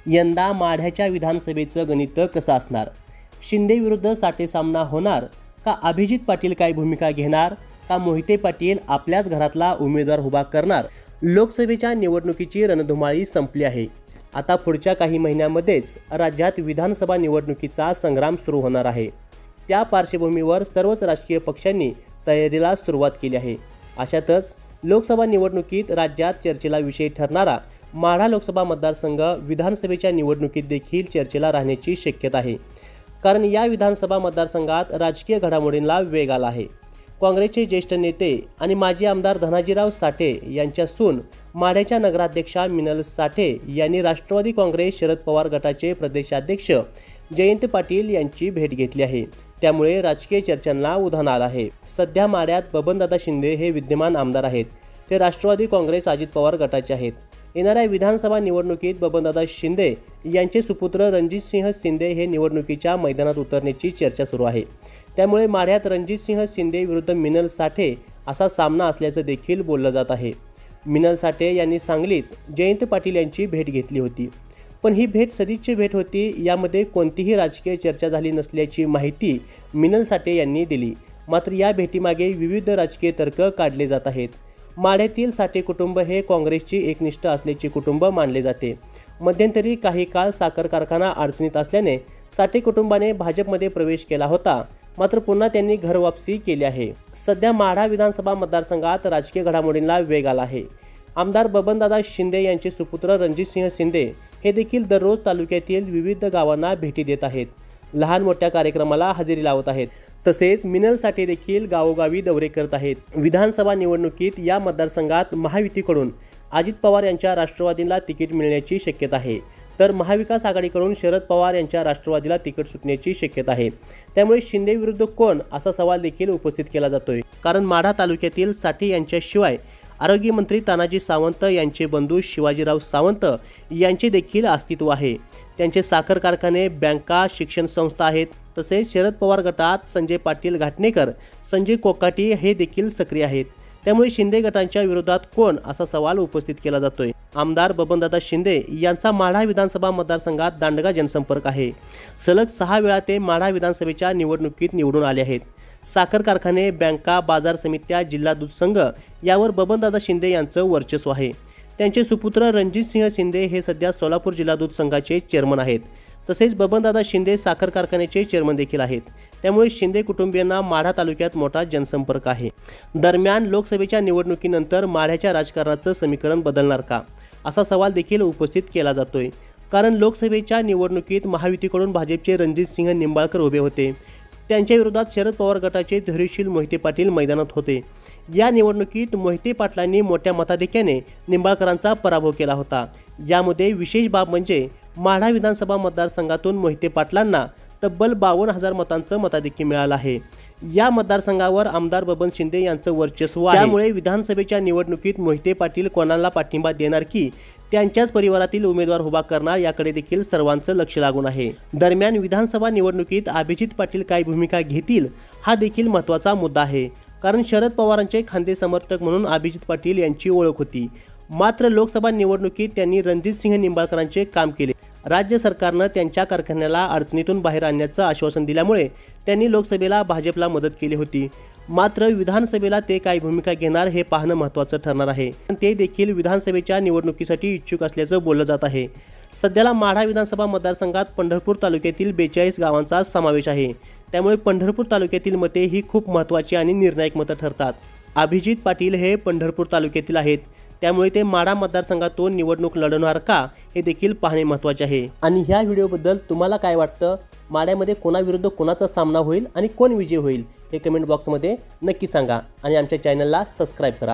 यंदा माढ्याच्या विधानसभेचं गणित कसं असणार? शिंदे विरुद्ध साठे सामना होणार का? अभिजित पाटील काय भूमिका घेणार का? मोहिते पाटील आपल्याच घरातला उमेदवार उभा करणार? लोकसभेच्या निवडणुकीची रणधुमाळी संपली आहे. आता पुढच्या काही महिन्यांमध्येच राज्यात विधानसभा निवडणुकीचा संग्राम सुरू होणार आहे. त्या पार्श्वभूमीवर सर्वच राजकीय पक्षांनी तयारीला सुरुवात केली आहे. अशातच लोकसभा निवडणुकीत राज्यात चर्चेला विषय ठरणारा माढा लोकसभा मतदारसंघ विधानसभेच्या निवडणुकीत देखील चर्चेला राहण्याची शक्यता आहे. कारण या विधानसभा मतदारसंघात राजकीय घडामोडींना वेग आला आहे. काँग्रेसचे ज्येष्ठ नेते आणि माजी आमदार धनाजीराव साठे यांच्या सून माढ्याच्या नगराध्यक्षा मिनल साठे यांनी राष्ट्रवादी काँग्रेस शरद पवार गटाचे प्रदेशाध्यक्ष जयंत पाटील यांची भेट घेतली आहे. त्यामुळे राजकीय चर्चांना उधाण आलं आहे. सध्या माढ्यात बबनदादा शिंदे हे विद्यमान आमदार आहेत. ते राष्ट्रवादी काँग्रेस अजित पवार गटाचे आहेत. येणाऱ्या विधानसभा निवडणुकीत बबनदादा शिंदे यांचे सुपुत्र रणजितसिंह शिंदे हे निवडणुकीच्या मैदानात उतरण्याची चर्चा सुरू आहे. त्यामुळे माढ्यात रणजितसिंह शिंदे विरुद्ध मिनल साठे असा सामना असल्याचं देखील बोललं जात आहे. मिनल साठे यांनी सांगलीत जयंत पाटील यांची भेट घेतली होती. पण ही भेट सदिच्छा भेट होती. यामध्ये कोणतीही राजकीय चर्चा झाली नसल्याची माहिती मिनल साठे यांनी दिली. मात्र या भेटीमागे विविध राजकीय तर्क काढले जात आहेत. माढ्यातील साठे कुटुंब हे काँग्रेसची एकनिष्ठ असल्याचे कुटुंब मानले जाते. मध्यंतरी काही काळ साखर कारखाना अडचणीत असल्याने साठे कुटुंबाने भाजपमध्ये प्रवेश केला होता. मात्र पुन्हा त्यांनी घरवापसी केली आहे. सध्या माढा विधानसभा मतदारसंघात राजकीय घडामोडींना वेग आला आहे. आमदार बबनदादा शिंदे यांचे सुपुत्र रणजितसिंह शिंदे हे देखील दररोज तालुक्यातील विविध गावांना भेटी देत आहेत. लहान मोठ्या कार्यक्रमाला हजेरी लावत आहेत. तसेच मिनल साठे देखील गावोगावी दौरे करत आहेत. विधानसभा निवडणुकीत या मतदारसंघात महायुतीकडून अजित पवार यांच्या राष्ट्रवादीला तिकीट मिळण्याची शक्यता आहे. तर महाविकास आघाडीकडून शरद पवार यांच्या राष्ट्रवादीला तिकीट सुटण्याची शक्यता आहे. त्यामुळे शिंदे विरुद्ध कोण असा सवाल देखील उपस्थित केला जातोय. कारण माढा तालुक्यातील साठे यांच्याशिवाय आरोग्यमंत्री तानाजी सावंत यांचे बंधू शिवाजीराव सावंत यांचे देखील अस्तित्व आहे. त्यांचे साखर कारखाने, बँका, शिक्षण संस्था आहेत. तसेच शरद पवार गटात संजय पाटील घाटणेकर, संजय कोकाटी हे देखील सक्रिय आहेत. त्यामुळे शिंदे गटांच्या विरोधात कोण असा सवाल उपस्थित केला जातोय. आमदार बबनदादा शिंदे यांचा माढा विधानसभा मतदारसंघात दांडगा जनसंपर्क आहे. सलग 6 वेळा ते माढा विधानसभेच्या निवडणुकीत निवडून आले आहेत. साखर कारखाने, बँका, बाजार समित्या, जिल्हा दूध संघ यावर बबनदादा शिंदे यांचं वर्चस्व आहे. त्यांचे सुपुत्र रणजितसिंह शिंदे हे सध्या सोलापूर जिल्हा दूध संघाचे चेअरमन आहेत. तसेच बबनदादा शिंदे साखर कारखान्याचे चेअरमन देखील आहेत. त्यामुळे शिंदे कुटुंबियांना माढा तालुक्यात मोठा जनसंपर्क आहे. दरम्यान लोकसभेच्या निवडणुकीनंतर माढ्याच्या राजकारणाचं समीकरण बदलणार का असा सवाल देखील उपस्थित केला जातोय. कारण लोकसभेच्या निवडणुकीत महायुतीकडून भाजपचे रणजितसिंह निंबाळकर उभे होते. त्यांच्या विरोधात शरद पवार गटाचे धैर्यशील मोहिते पाटील मैदानात होते. या निवडणुकीत मोहिते पाटलांनी मोठ्या मताधिक्याने निंबाळकरांचा पराभव केला होता. यामध्ये विशेष बाब म्हणजे माढा विधानसभा मतदारसंघातून मोहिते पाटलांना तब्बल 52,000 मतांचं मताधिक्य मिळालं आहे. या मतदारसंघावर आमदार बबन शिंदे यांचं वर्चस्व आहे. त्यामुळे विधानसभेच्या निवडणुकीत मोहिते पाटील कोणाला पाठिंबा देणार की त्यांच्याच परिवारातील उमेदवार उभा करणार याकडे देखील सर्वांचं लक्ष लागून आहे. दरम्यान विधानसभा निवडणुकीत अभिजित पाटील काय भूमिका घेतील हा देखील महत्त्वाचा मुद्दा आहे. कारण शरद पवारांचे खांदे समर्थक म्हणून अभिजित पाटील यांची ओळख होती. मात्र लोकसभा निवडणुकीत त्यांनी रणजितसिंह निंबाळकरांचे काम केले. राज्य सरकारनं त्यांच्या कारखान्याला अडचणीतून बाहेर आणण्याचं आश्वासन दिल्यामुळे त्यांनी लोकसभेला भाजपला मदत केली होती. मात्र विधानसभेला ते काय भूमिका घेणार हे पाहणं महत्त्वाचं ठरणार आहे. ते देखील विधानसभेच्या निवडणुकीसाठी इच्छुक असल्याचं बोललं जात आहे. सध्याला माढा विधानसभा मतदारसंघात पंढरपूर तालुक्यातील 42 गावांचा समावेश आहे. त्यामुळे पंढरपूर तालुक्यातील मते ही खूप महत्त्वाची आणि निर्णायक मतं ठरतात. अभिजित पाटील हे पंढरपूर तालुक्यातील आहेत. त्यामुळे ते माढा मतदारसंघातून निवडणूक लढवणार का हे देखील पाहणे महत्त्वाचे आहे. आणि ह्या व्हिडिओबद्दल तुम्हाला काय वाटतं? माढ्यामध्ये कोणाविरुद्ध कोणाचा सामना होईल आणि कोण विजय होईल हे कमेंट बॉक्समध्ये नक्की सांगा. आणि आमच्या चॅनलला सबस्क्राईब करा.